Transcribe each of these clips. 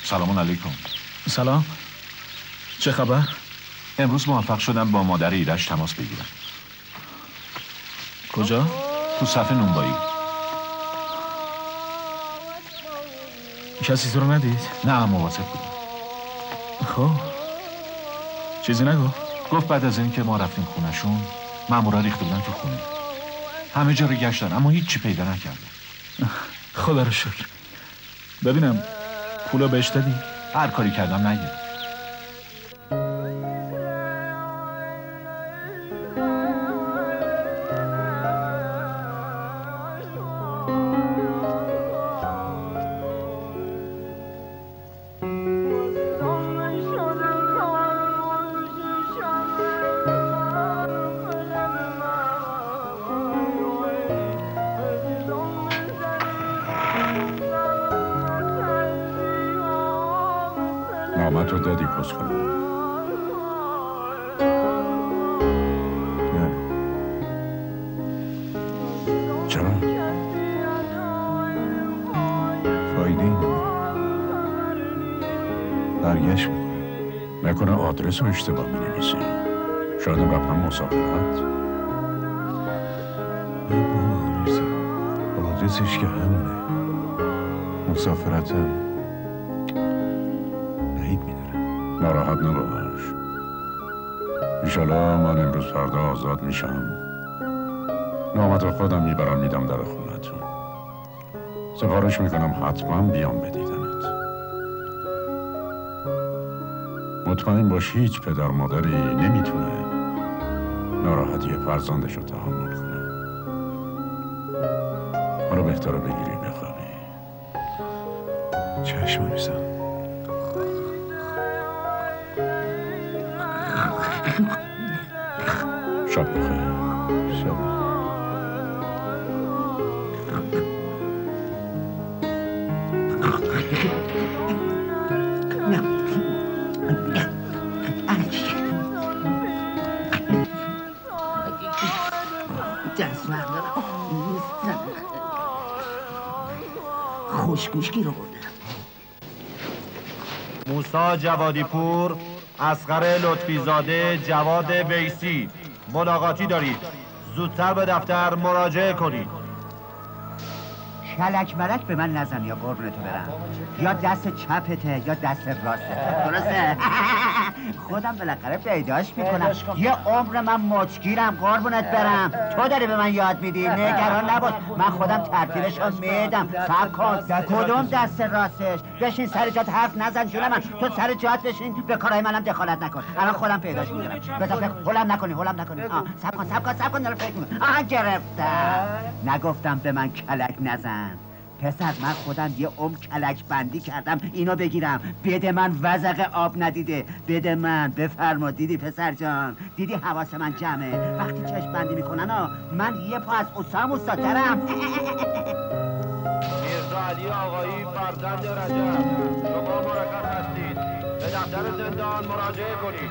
سلام علیکم. سلام. چه خبر؟ امروز موفق شدم با مادر ایرج تماس بگیرم. کجا؟ تو صف نونوایی. کسی تو رو ندید؟ نه، مواظب بودم. خب چیزی نگو؟ گفت بعد از این که ما رفتیم خونشون مامورا ریخته بودن تو خونه. همه جا رو گشتن اما هیچی پیدا نکردن. خدا رو شکر. ببینم پولو بهش دادی؟ هر کاری کردم نگرفت. نامت رو دادی پس کنم؟ نه. چرا؟ فایده ای نداره. برگشت میکنم. نکنه آدرس رو اشتباه می‌نویسی. شایدم رفتم مسافرت. نه بابا میرزا، آدرسش که همونه. مسافرتم بعید میدارم. ناراحت نباش. ایشالا من امروز فردا آزاد میشم. نامت رو خودم میبرم میدم در خونتون. سفارش میکنم حتما بیام بدیدنت. مطمئن باش هیچ پدر مادری نمیتونه ناراحتی فرزندش رو تحمل کنه. حالا بهتره بگیری بخوابی. چشم میزن. شب بخیر. شب خوشگوشکی رو بردم. موسی جوادی پور، اصغر لطفی زاده، جواد ویسی ملاقاتی دارید. زودتر به دفتر مراجعه کنید. کلک ملک به من نزن یا قربونتو برم. یا دست چپته یا دست راسته. درسته؟ خودم بالاخره پیداش میکنم. یه عمر من مچگیرم قربونت برم. تو داری به من یاد میدی. نگران نباش، من خودم ترتیبشو میدم. صبر کن. کدوم دست راستش؟ بشین سر جات حرف نزن جون من. تو سر جات بشین، به کارهای منم دخالت نکن. الان خودم پیداش میکنم. بذار هولم نکنی. صبر کن دارم فکر میکنم. گرفتم. نگفتم به من کلک نزن. پسر من خودم یه عمر کلک بندی کردم اینو بگیرم. بده من وزق آب ندیده. بده من. بفرما. دیدی پسر جان؟ دیدی حواس من جمعه وقتی چشم بندی میکنن من یه پا از اسام استادترم. میرزا علی آقایی فرزند رجب، شما مرخص هستید. به دفتر زندان مراجعه کنید.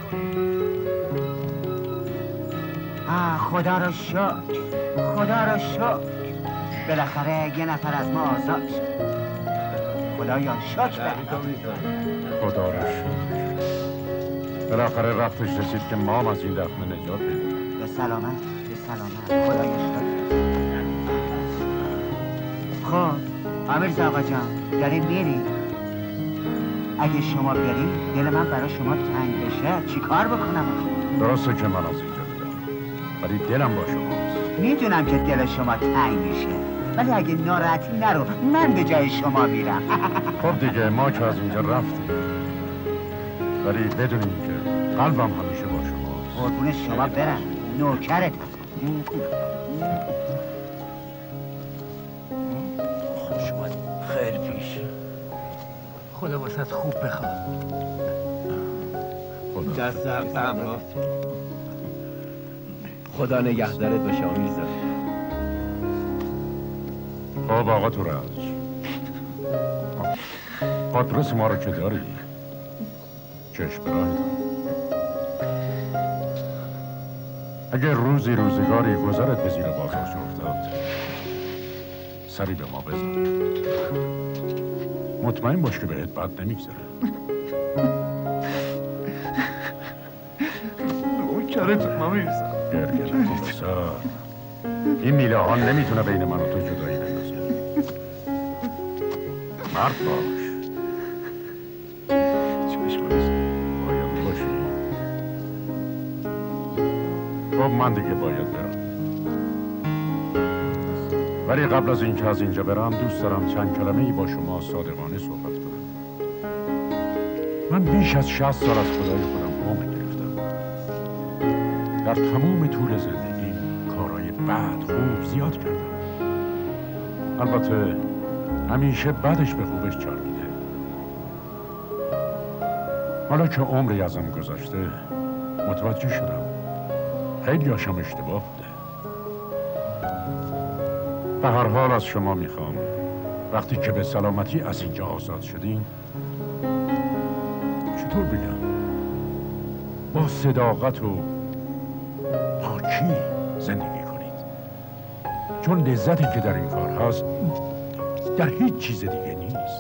خدا رو شکر. بالاخره یه نفر از ما آزاد شد. خدایا شکر. خدا رو شکر. بالاخره وقتش رسید که ما هم از این دخمه نجات بدیم. به سلامت. خدایا شکر. خب امیرزا آقا جان، داری میری؟ اگه شما بری دل من برای شما تنگ بشه چی کار بکنم؟ درسته که من از اینجا میرم، ولی دلم با شماست. میدونم که دل شما تنگ میشه، ولی اگه ناراحتی نرو، من به جای شما میرم. خب دیگه ما که از اینجا رفتیم، ولی بدونیم که قلبم همیشه با شماست. قربون شما برم، نوکرت. خوش اومد. خیر پیش. خدا واسط خوب بخواد. دست در همراه. خدا نگهدارت باشه آمیزا. خب آقا تورج، آدرس ما رو که داری؟ چشم برای اگه روزگاری گذرت به زیر بازارش افتاد، سری به ما بزن. مطمئن باش که بهت بد نمیگذره. نوکرتم میرزا. گرگل بگذار. این میله ها نمیتونه بین من و تو جدایی بندازه. مرد باش. چشم بزن. باید باشی. خب من دیگه باید برم. ولی قبل از اینکه از اینجا برم دوست دارم چند کلمه‌ای با شما صادقانه صحبت کنم. من بیش از 60 سال از خدای خودم عمر گرفتم. در تمام طول زندگی کارهای بد خوب زیاد کردم. البته همیشه بدش به خوبش چربیده. حالا که عمری ازم گذشته متوجه شدم خیلی هاشم اشتباه بوده. به هر حال از شما میخوام وقتی که به سلامتی از اینجا آزاد شدین چطور بگم با صداقت و پاکی زندگی کنید، چون لذتی که در این کار هست در هیچ چیز دیگه نیست.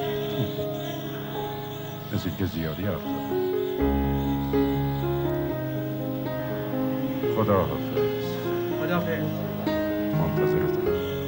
مثل که زیادی حرف زدم. خدا حافظ. خدا حافظ. منتظرتم.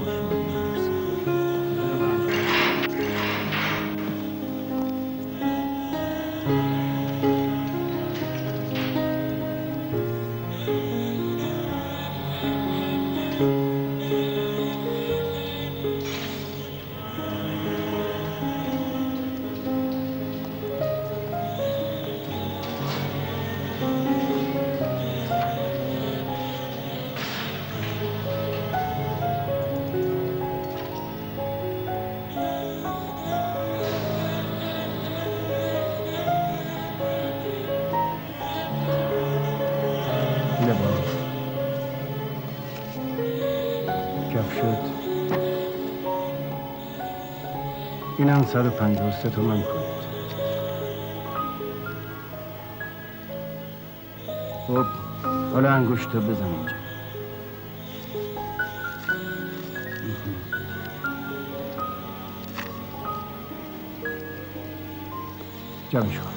اینم 153 تومن کنید. خب حالا انگشتو بزن اینجا. جمعش کن.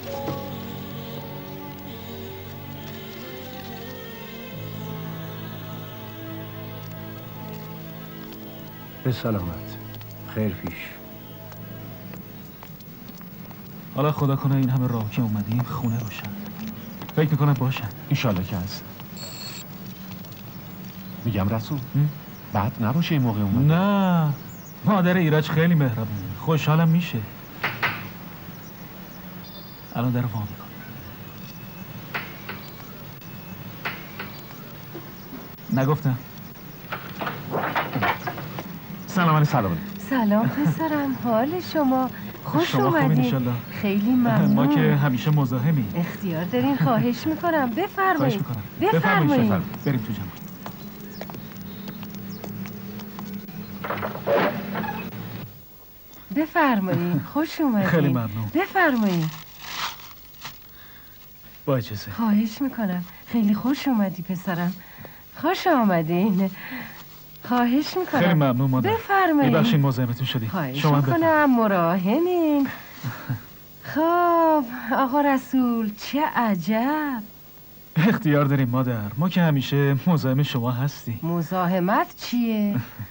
به سلامت. خیر پیش. حالا خدا کنه این همه راه که اومدیم خونه باشن. فکر میکنم باشن. انشالله که هست. میگم رسول بعد نباشه این موقع اومد. نه مادر ایرج خیلی مهربونه، خوشحالم میشه. الان در وا میکنه. نگفتم. سلام علیکم. سلام پسرم، حال شما؟ خوش اومدین. خیلی ممنون. ما که همیشه مزاحمیم. اختیار دارین، خواهش میکنم بفرمایید. بفرمایید. بریم تو جمع. بفرمایید. خوش اومدین. خیلی ممنون. بفرمایید. با اجازه. خواهش میکنم. خیلی خوش اومدی پسرم. خوش آمدین. خواهش میکنم. خیلی ممنون مادر. بفرمایید. ببخشید مزاحمتون شدیم. خواهش میکنم. مراهمین. خب آقا رسول چه عجب. اختیار داریم مادر، ما که همیشه مزاحم شما هستیم. مزاحمت چیه؟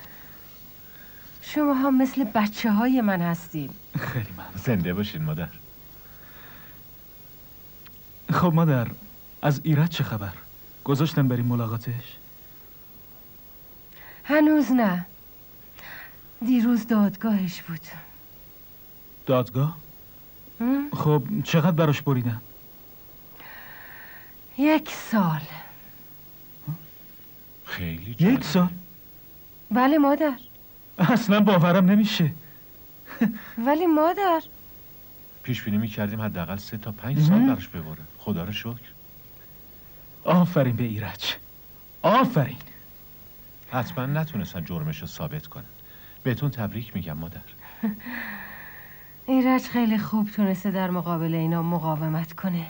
شما هم مثل بچه های من هستیم. خیلی ممنون. زنده باشین مادر. خب مادر، از ایرج چه خبر؟ گذاشتن بریم ملاقاتش؟ هنوز نه. دیروز دادگاهش بود. دادگاه؟ خب چقدر براش بریدن؟ 1 سال. خیلی جالب. 1 سال؟ بله مادر. اصلا باورم نمیشه. ولی مادر پیش بینی می‌کردیم حداقل 3 تا 5 سال براش ببره. خدا رو شکر. آفرین به ایرج. آفرین. حتما نتونستن جرمش رو ثابت کنن. بهتون تبریک میگم مادر. ایرج خیلی خوب تونسته در مقابل اینا مقاومت کنه.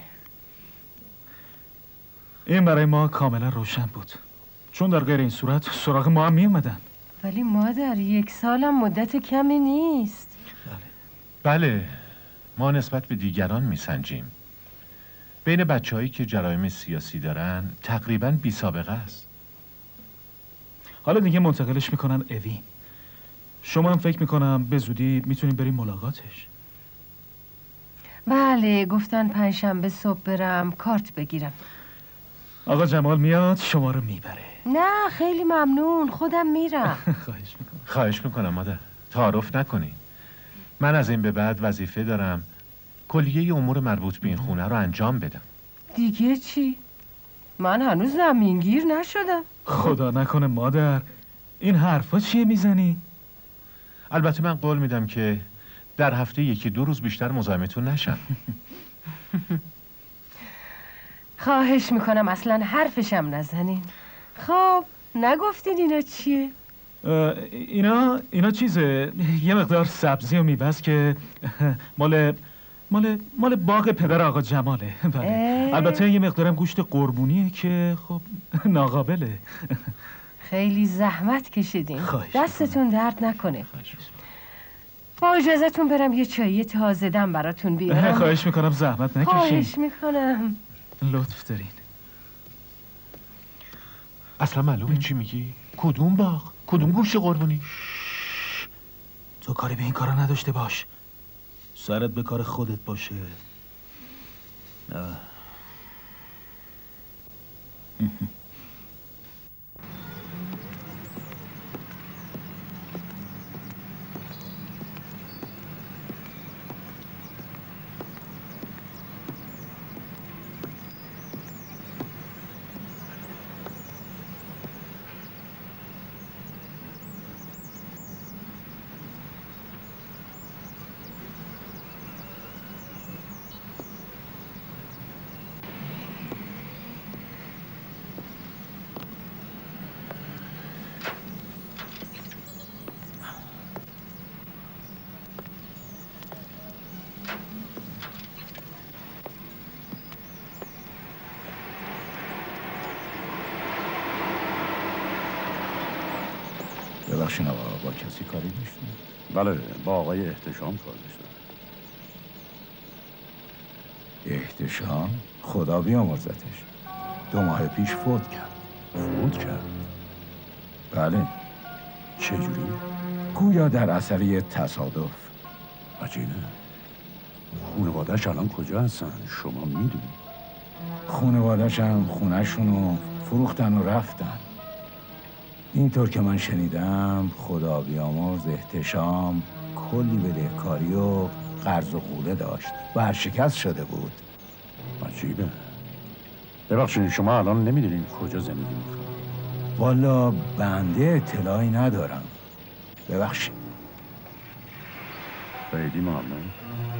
این برای ما کاملا روشن بود، چون در غیر این صورت سراغ ما هم می اومدن. ولی مادر 1 سالم مدت کمی نیست. بله ما نسبت به دیگران میسنجیم. بین بچه‌هایی که جرایم سیاسی دارن تقریباً بی سابقه است. حالا دیگه منتقلش میکنن اوین. شما هم فکر میکنم به زودی میتونیم بریم ملاقاتش. بله، گفتن پنجشنبه صبح برم کارت بگیرم. آقا جمال میاد شما رو میبره. نه خیلی ممنون، خودم میرم. خواهش میکنم مادر، تعارف نکنی. من از این به بعد وظیفه دارم کلیه امور مربوط به این خونه رو انجام بدم. دیگه چی؟ من هنوز زمینگیر نشدم. خدا نکنه مادر، این حرفا چیه میزنی؟ البته من قول میدم که در هفته 1-2 روز بیشتر مزاحمتون نشم. خواهش میکنم اصلا حرفشم نزنین. خب نگفتین اینا چیه؟ اینا چیزه، یه مقدار سبزی و میوه‌ست که مال باغ پدر آقا جماله. بله. البته یه مقدارم گوشت قربونیه که خب ناقابله. خیلی زحمت کشیدین. دستتون درد نکنه. با اجازهتون برم یه چایی تازه دم براتون بیارم. خواهش میکنم زحمت نکشین. خواهش میکنم. لطف دارین. اصلا معلومه چی میگی؟ کدوم باغ؟ کدوم گوشت قربونی؟ تو کاری به این کارا نداشته باش. سرت به کار خودت باشه. ببخشین آقا، با کسی کاری داشتیم؟ بله، با آقای احتشام کار داشتم. احتشام؟ خدا بیامرزتش. 2 ماه پیش فوت کرد. فوت کرد؟ بله. چجوری؟ گویا در اثر یه تصادف. عجیبه. خانواده‌اش الان کجا هستن؟ شما میدونی؟ خانواده‌اش هم خونه‌شونو فروختن و رفتن. اینطور که من شنیدم خدا بیامرز احتشام کلی بدهکاری و قرض و قوله داشت و ورشکست شده بود. عجیبه. ببخشید شما الان نمیدونین کجا زندگی میکنید؟ والا بنده اطلاعی ندارم. ببخشید. خیلی ممنون.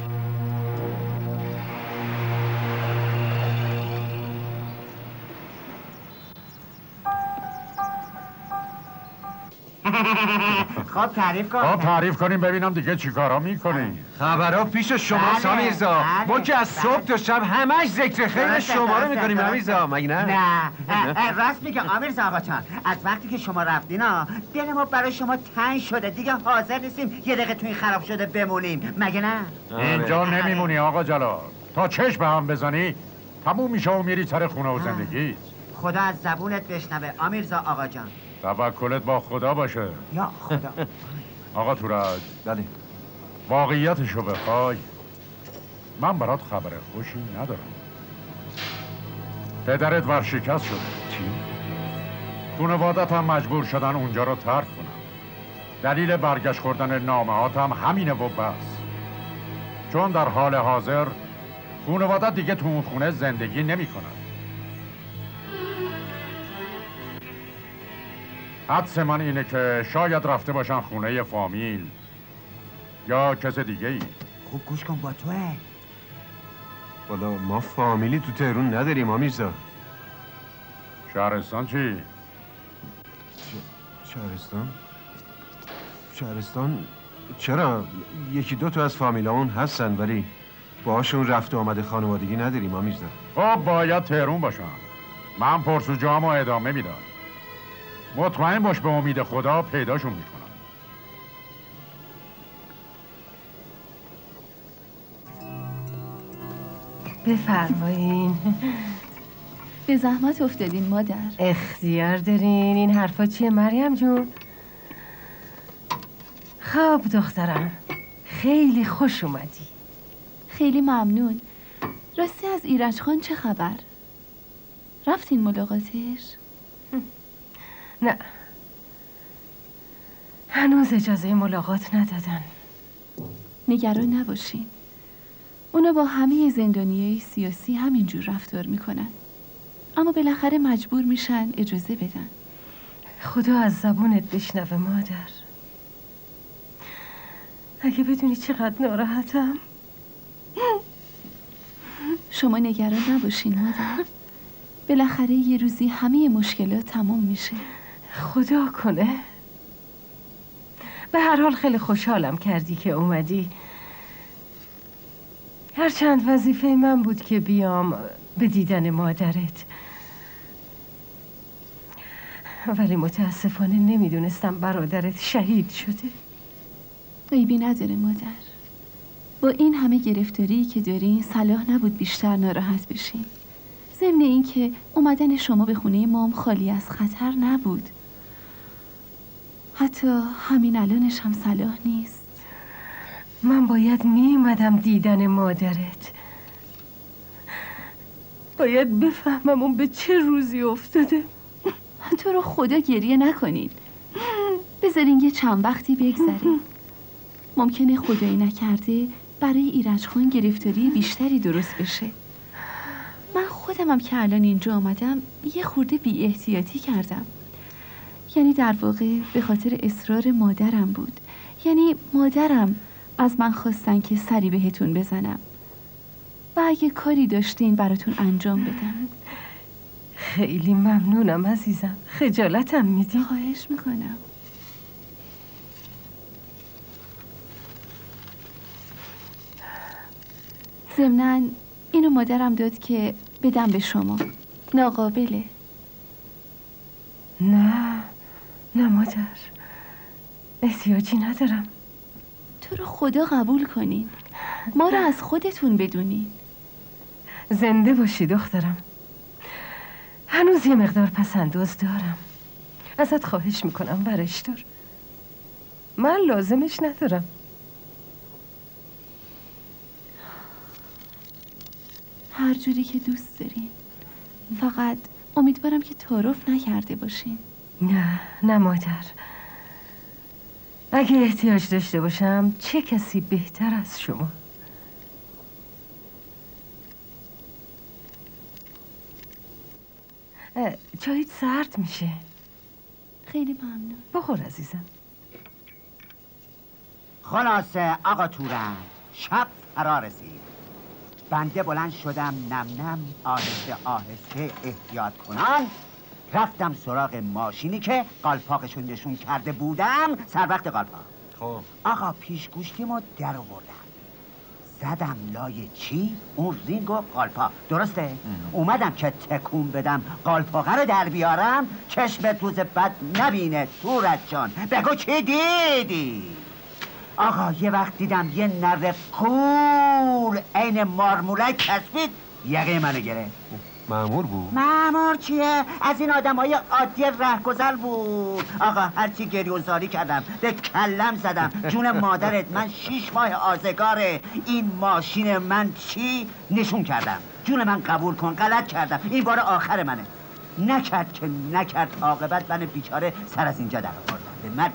خب تعریف کن. خب تعریف کنیم ببینم دیگه چی کارا میکنیم. خبرها پیش شما سامیرزا. ما که از صبح تا شب همش ذکر خیر شما رو میکنیم امیرزا، مگه نه؟ نه راست میگه امیرزا آقا جان. از وقتی که شما رفتین دل ما برای شما تنگ شده، دیگه حاضر نیستیم یه دقیقه تو این خراب شده بمونیم، مگه نه؟ اینجا نمیمونی آقا جلال. تا چشم به هم بزنی تموم میشه و میری سر خونه و زندگیت. خدا از زبونت بشنوه امیرزا آقا جان. توکلت با خدا باشه. یا خدا. آقا تورج. بله. واقعیتشو بخوای من برات خبر خوشی ندارم. پدرت ورشکست شده. چی؟ خانوادت هم مجبور شدن اونجا رو ترک کنن. دلیل برگشت خوردن نامه‌هات هم همینه و بس. چون در حال حاضر خانوادت دیگه تو اون خونه زندگی نمی‌کنن. حدس من اینه که شاید رفته باشن خونه فامیل یا کس دیگه ای. خوب گوش کن با توه. والا ما فامیلی تو تهرون نداریم امیرزا. شهرستان چی؟ شهرستان چرا؟ 1-2 تا از فامیلامون هستن ولی باهاشون رفت و آمده خانوادگی نداریم امیرزا. خب باید تهرون باشم. من پرسوجامو ادامه میدم. مطمئن باش به امید خدا پیداشون میکنم. بفرمایین. به زحمت افتادین مادر. اختیار دارین. این حرفا چیه مریم جون؟ خب دخترم، خیلی خوش اومدی. خیلی ممنون. راستی از ایرج خان چه خبر؟ رفتین ملاقاتش؟ نه، هنوز اجازه ملاقات ندادن. نگران نباشین، اونا با همه زندانیای سیاسی همینجور رفتار میکنن، اما بالاخره مجبور میشن اجازه بدن. خدا از زبونت بشنوه مادر. اگه بدونی چقدر ناراحتم. شما نگران نباشین مادر، بالاخره یه روزی همه مشکلات تموم میشه. خدا کنه. به هر حال خیلی خوشحالم کردی که اومدی. هرچند وظیفه من بود که بیام به دیدن مادرت، ولی متاسفانه نمیدونستم برادرت شهید شده. عیبی نداره مادر، با این همه گرفتاری که دارین صلاح نبود بیشتر ناراحت بشین. ضمن این که اومدن شما به خونه مام خالی از خطر نبود. حتی همین الانش هم صلاح نیست. من باید میومدم دیدن مادرت. باید بفهمم اون به چه روزی افتاده. تو رو خدا گریه نکنین، بذارین یه چند وقتی بگذره. ممکنه خدایی نکرده برای ایرج خان گرفتاری بیشتری درست بشه. من خودمم که الان اینجا آمدم یه خورده بی احتیاطی کردم. یعنی در واقع به خاطر اصرار مادرم بود. یعنی مادرم از من خواستن که سری بهتون بزنم و اگه کاری داشتین براتون انجام بدم. خیلی ممنونم عزیزم. خجالتم میدی. خواهش میکنم. ضمناً اینو مادرم داد که بدم به شما. ناقابله. نه مادر، احتیاجی ندارم. تو رو خدا قبول کنین، ما رو از خودتون بدونین. زنده باشی دخترم. هنوز یه مقدار پسنداز دارم. ازت خواهش میکنم برش دار. من لازمش ندارم. هر جوری که دوست دارین، فقط امیدوارم که تعارف نکرده باشین. نه مادر، اگه احتیاج داشته باشم چه کسی بهتر از شما. چایت سرد میشه. خیلی ممنون. بخور عزیزم. خلاصه آقا تورن، شب فرا رسید. بنده بلند شدم نم نم آهسته آهسته احتیاط کنان رفتم سراغ ماشینی که قالپاقشون نشون کرده بودم سر وقت قالپاق. خب آقا پیش گوشتیمو در آوردم، زدم لای چی؟ اون رینگ و قالپاق. درسته؟ اومدم که تکون بدم قالپاقه رو در بیارم چشمت روز بد نبینه تورج جان. بگو چی دیدی؟ آقا یه وقت دیدم یه نره قول عین مارمولک کسبید یقه منو گرفت. مأمور بود؟ مأمور چیه؟ از این آدمای عادی رهگذر بود. آقا هرچی گریه و زاری کردم به کلم زدم. جون مادرت من 6 ماه آزگاره این ماشین من چی نشون کردم. جون من قبول کن، غلط کردم، این بار آخر منه. نکرد که نکرد، عاقبت من بیچاره سر از اینجا در آوردم به مرگت.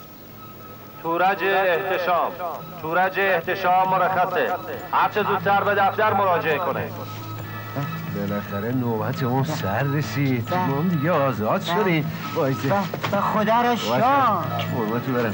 تورج احتشام مرخصه. هرچه زودتر به دفتر مراجعه کنه. بالاخره نوبت اون سر رسید. ما هم دیگه آزاد شدیم. وایسه به خدا رو شکر. قربونتو برم.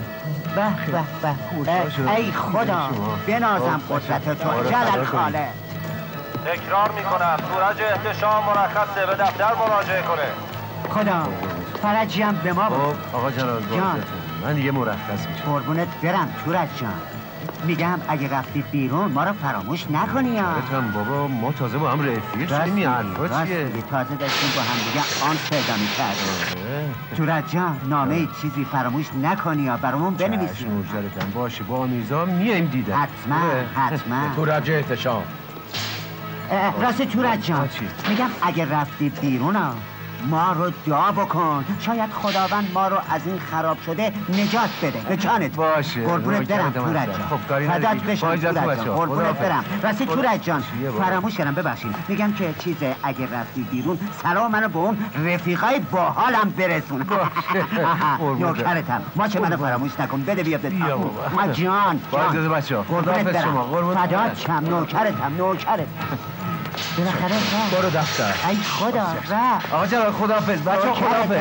به ای خدا بنازم قدرت تو جلال خاله. تکرار میکنم تورج احتشام مرخصه، به دفتر مراجعه کنه. خدا فرجی هم به ما بود. آقا جلال من دیگه مرخص میشم. قربونت برم تورج جان. میگم اگه رفتید بیرون ما رو فراموش نکنی یا بابا ما تازه با هم رفیق شدیم. این حرفا چیه؟ تازه داشتیم با هم دیگه آن پیدا می‌کردیم. تورج جان نامه چیزی فراموش نکنی یا برامون بنویسی. باشه با میرزا میایم دیدن. حتما تورج احتشام راستی تورج جان میگم اگه رفتی بیرون ما رو دعا بکن، شاید خداوند ما رو از این خراب شده نجات بده. به جانت باشه. قربونت برم تورج جان. خب کاری فدات نداری. بشم تورج جان. قربونت برم. راستی تورج جان فراموش کردم ببخشید. میگم که چیزه اگه رفتی بیرون سلام منو به اون رفیقای باحالم برسون. نوکرتم. ما چه منو فراموش نکن. بده بیا بده. ما جان. باشه بچه‌ها. قربونت شما. برم. فدات شم. نوکرتم. بالاخره رفت. برو دفتر. ای خدا رفت. آقا جان خداحافظ. بچه‌ها خداحافظ.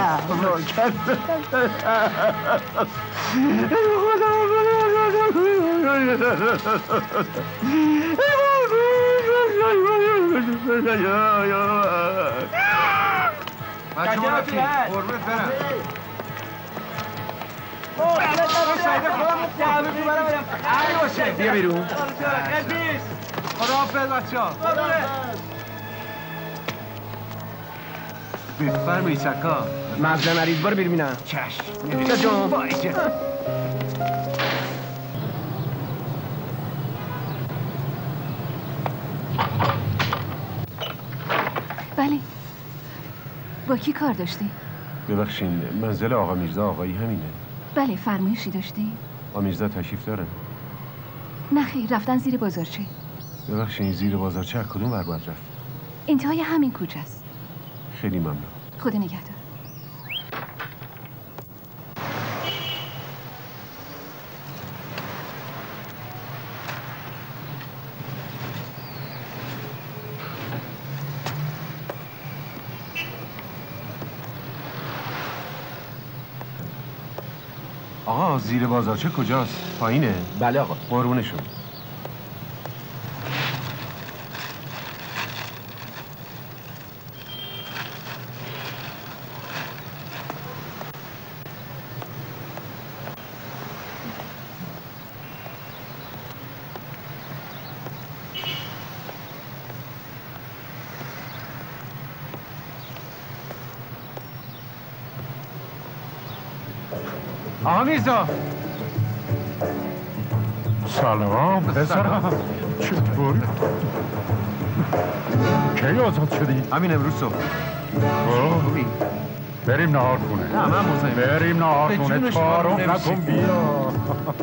بیا بیرون. خداحافظ بچه‌ها. بفرمایید سکا. مغز مریض برو ببینم. چشم. جان. بله. با کی کار داشتی؟ ببخشین منزل آقا میرزا آقایی همینه. بله فرمایشی داشتی؟ آقا میرزا تشریف دارن؟ نه خیر رفتن زیر بازارچه. ببخشین زیر بازارچه از کدوم ور باید رفت؟ انتهای همین کوچه است. خیلی ممنون. خدا نگهدار. آقا زیر بازارچه کجاست؟ پایینه؟ بله آقا. قربونشون. آقا میرزا. سلام پسرم. چطوری؟ کی آزاد شدی؟ همین امروز صبح. خوبی؟ بریم نهار خونه. نه من مزاحم. بریم نهار خونه. تعارف نکن بیا.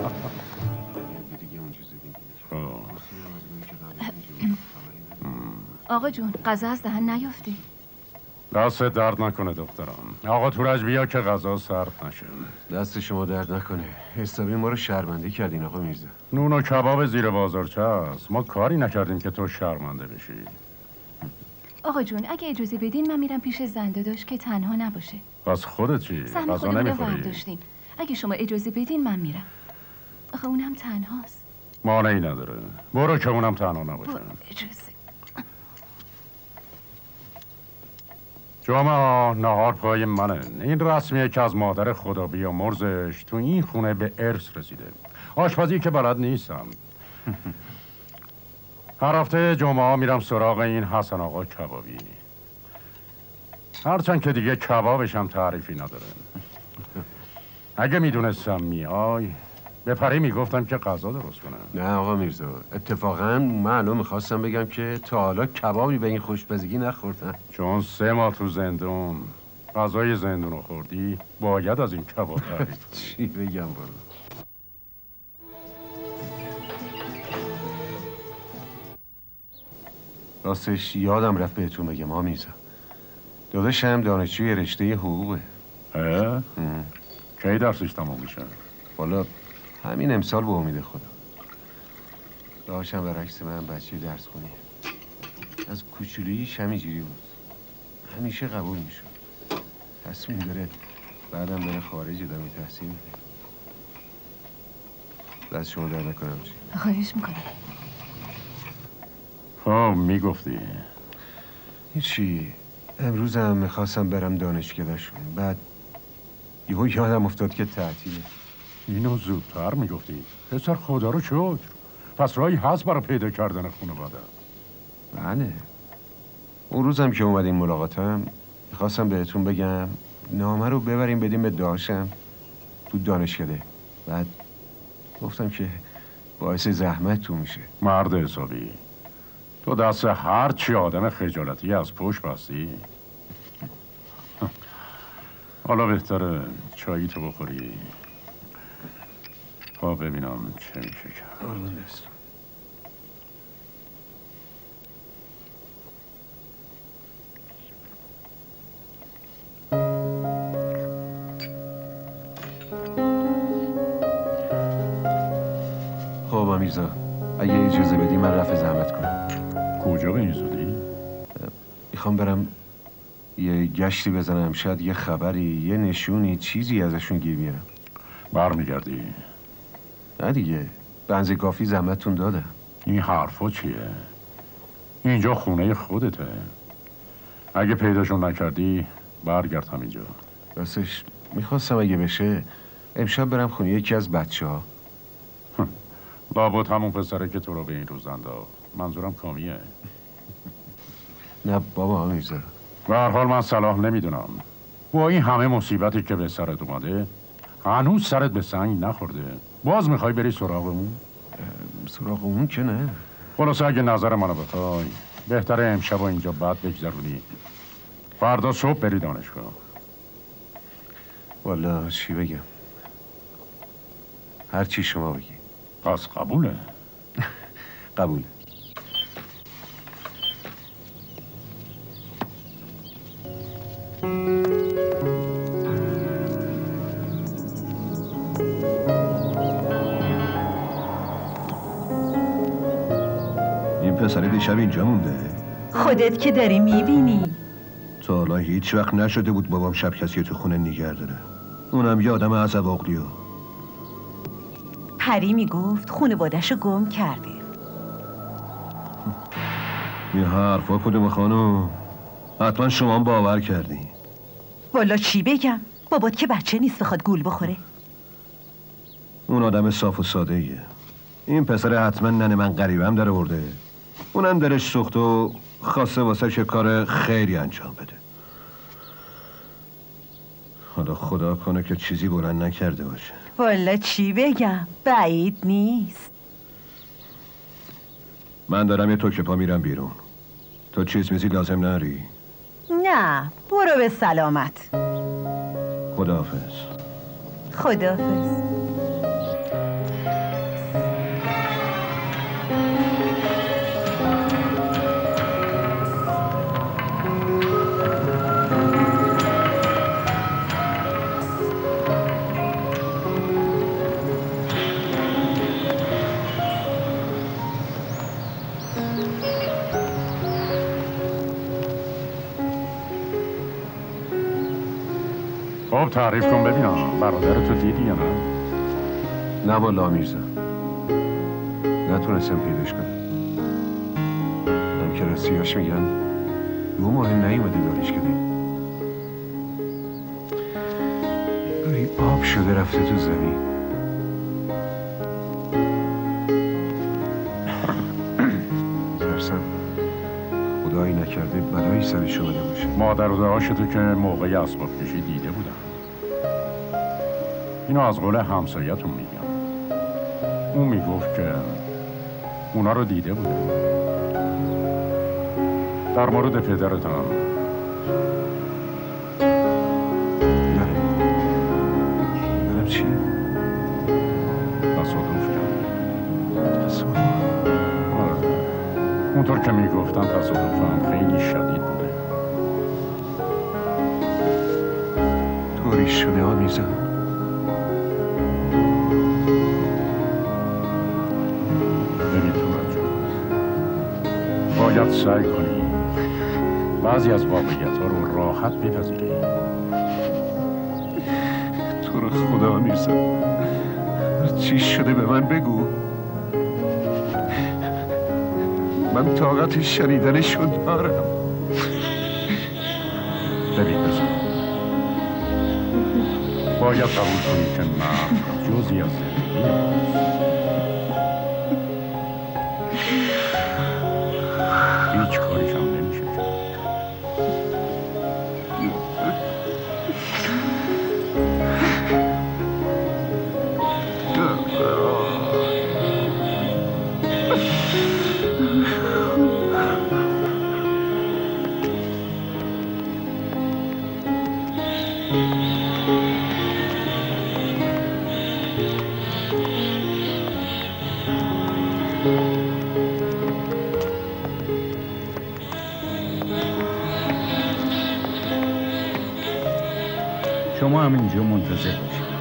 آقا جون غذا از دهن نیافته. دست درد نکنه دخترم. آقا تورج بیا که غذا سرد نشه. دست شما درد نکنه. حسابی ما رو شرمنده کردین آقا میرزا. نون و کباب زیر بازارچه است. ما کاری نکردیم که تو شرمنده بشی. آقا جون اگه اجازه بدین من میرم پیش زنده داشت که تنها نباشه. پس خودت چی؟ سهم غذا خودمون رو نمیخوری؟ برداشتیم. اگه شما اجازه بدین من میرم. آخه اونم تنهاست. مانعی نداره. برو که اونم تنها نباشه. اجازه. جمعه نهار پای منه. این رسمیه که از مادر خدا بیامرزش تو این خونه به ارث رسیده. آشپزی که بلد نیستم. هر هفته جمعه میرم سراغ این حسن آقا کبابی. هرچند که دیگه کبابش هم تعریفی نداره. اگه میدونستم میای به پری میگفتم که غذا درست کنم. نه آقا میرزا اتفاقا من الان میخواستم بگم که تا حالا کبابی به این خوشمزگی نخوردم. چون 3 ماه تو زندون غذای زندون رو خوردی باید از این کباب تعریف. چی بگم بالا. راستش یادم رفت بهتون بگم آقا میرزا داداشم دانشجوی رشته حقوقه. کی درسش تمام میشه؟ والا همین امسال به امید خدا. داشتم برعکس من بچه درس خونی. از کوچولوییش همینجوری بود. همیشه قبول میشد. تصمیم داره بعدم بره خارج ادامه تحصیل بده. دست شما در نکنم چی؟ خواهش میکنم. خب میگفتی هیچی. امروز هم میخواستم برم دانشکدهشون. بعد یهو یادم افتاد که تعطیله. اینو زودتر میگفتی. پسر خدا رو شکر. پس راهی هست برای پیدا کردن خانواده. بله. اون روزم که اومدین ملاقاتم میخواستم بهتون بگم نامه رو ببریم بدیم به داشتم تو دانشکده. بعد گفتم که باعث زحمت تو میشه. مرد حسابی. تو دست هر چی آدم خجالتی از پشت بستی؟ حالا بهتره چایی تو بخوری تا ببینم چه میشه کرد. خب میرزا، اگه اجازه بدی من رفع زحمت کنم. کجا به این زودی؟ میخوام برم یه گشتی بزنم، شاید یه خبری، یه نشونی، چیزی ازشون گیر میارم. برمیگردی؟ نه دیگه، بنز کافی زحمتتون دادم. این حرفا چیه؟ اینجا خونه خودته. اگه پیداشون نکردی برگرد همینجا. راستش میخواستم اگه بشه امشب برم خونه یکی از بچه‌ها. لابد همون پسره که تو رو به این روز انداخت. منظورم کامیه. نه بابا میرزا، به هر حال من صلاح نمیدونم با این همه مصیبتی که به سرت اومده هنوز سرت به سنگ نخورده، باز میخوای بری سراغ اون؟ سراغ اون که نه. خلاصه اگه نظر منو بخوای بهتره امشب اینجا بعد بگذرونی، فردا صبح بری دانشگاه. والا چی بگم، هر چی شما بگی. پس قبوله؟ قبوله. این پسر دیشب اینجا مونده؟ خودت که داری میبینی. تا حالا هیچ وقت نشده بود بابام شب کسی تو خونه نگه داره، اونم یه آدم عصب عقلیو. پری میگفت خانواده‌شو گم کرده. این حرفا کدوم خانم؟ حتما شما هم باور کردی. والا چی بگم؟ بابات که بچه نیست بخواد گول بخوره. اون آدم صاف و ساده ایه. این پسر حتما ننه من غریبم در آورده، اونم درش سوخت و خواسته واسه چه کار خیری انجام بده. حالا خدا کنه که چیزی بلند نکرده باشه. والا چی بگم؟ بعید نیست. من دارم یه توکه پا میرم بیرون. تو چیز میزی لازم نری؟ نه، برو به سلامت. خداحافظ. خداحافظ. خب تعریف کن ببینم برادرتو دیدی یا نه؟ نه والا میرزا، نتونستم پیداش کنم. همکلاسیاش میگن 2 ماه نیومده دانشکده. گاهی آب شده رفته تو زمین. ترسم خدایی نکرده بلایی سرش اومده باشه. مادر و دعاشتو که موقع اسباب کشی دیده بودم. اینو از قول همسایتون میگم. اون میگفت که اونا رو دیده بوده. در مورد پدرت هم نرم چی؟ تصادف کرد. اونطور که میگفتن تصادف هم خیلی شدید بوده. طوری شده ها میزن. ببین تورا جون، باید سعی کنی بعضی از واقعیت ها رو راحت بپذیری. تو رو خدا میرزا، چی شده به من بگو. من طاقت شنیدنشو دارم. ببین بزن، باید قبول کنی که مرد جزئی از زندگی ماست. هیچ کاریش هم نمیشه کرد. شما هم اینجا منتظر باشید.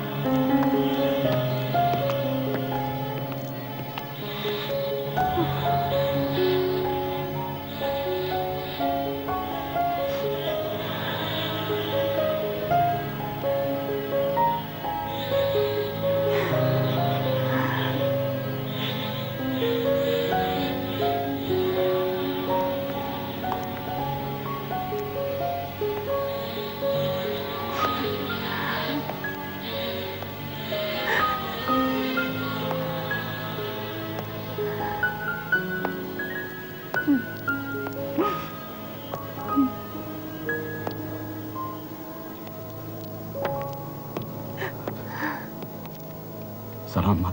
سلام مادر.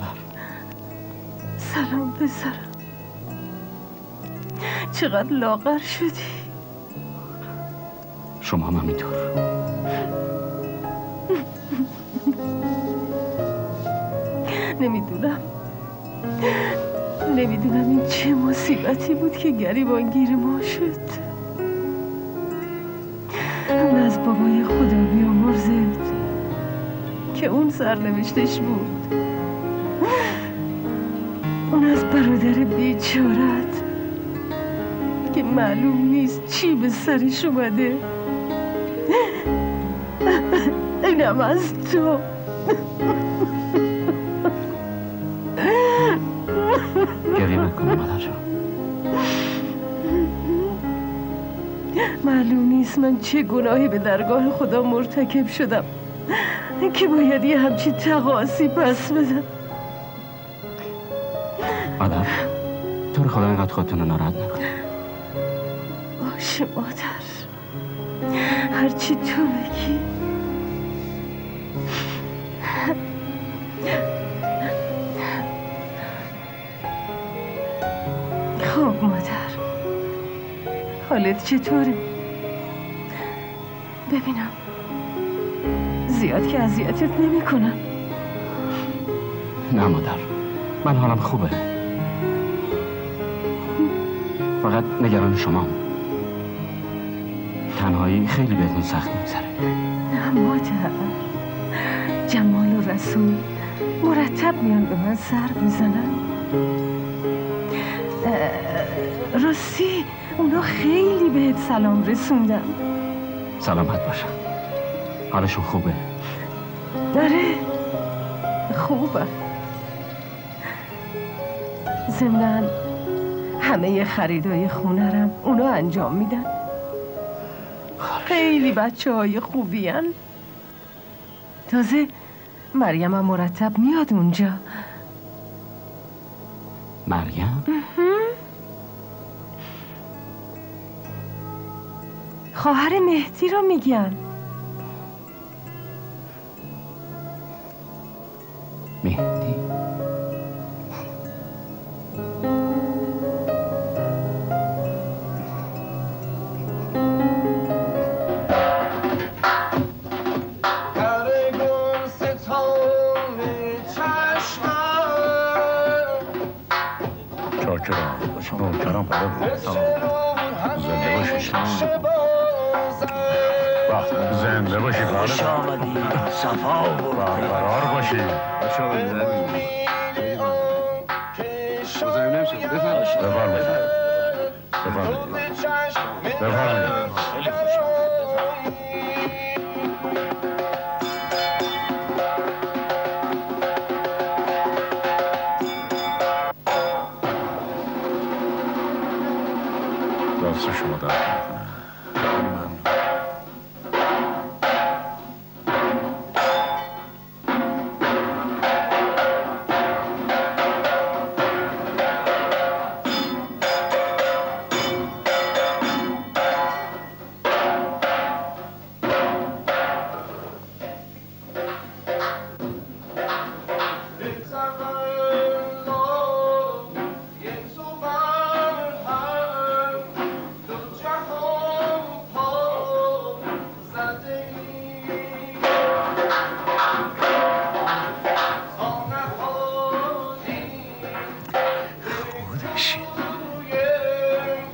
سلام پسرم. چقدر لاغر شدی. شما هم همینطور. نمیدونم این چه مصیبتی بود که گریبانگیر ما شد. اون از بابای خدا بیامرزت که اون سرنوشتش بود، اون از برادر بیچارت که معلوم نیست چی به سرش اومده، اینم از تو. گریه نکنی مادر جان. معلوم نیست من چه گناهی به درگاه خدا مرتکب شدم که باید یه همچین تقاصی پس بدم. مادر تو رو خدا اینقدر خودتون رو ناراحت نکن. باشه مادر، هرچی تو بگی. خب مادر، حالت چطوره؟ ببینم زیاد که اذیتت نمی‌کنم. نه مادر، من حالم خوبه. فقط نگران شما. تنهایی خیلی بهتون سخت می‌گذره. نه مادر، جمال و رسول مرتب میان به من سر میزنن. راستی اونا خیلی بهت سلام رسوندن. سلامت باشن. حالشون خوبه؟ داره خوبه. ضمناً همه خریدای خونرم اونا انجام میدن. خیلی بچه‌های خوبی هن. تازه مریم هم مرتب میاد اونجا. مریم؟ خواهر مهدی رو میگن. مهدی؟ نوکرم زنده باشی. زنده باشی. خوش آمدی. صفا برقرار باشی. بفرمایید. دست شما درد نکنه.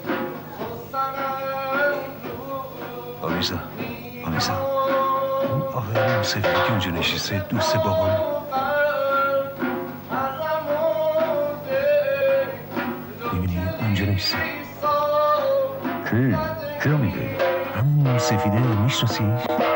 آمیزا آقای اون سفیدی که اونجا نشسته دوست بابام. میبینی اونجا نشسته. کی رو میگه؟ همون سفیده میشناسی؟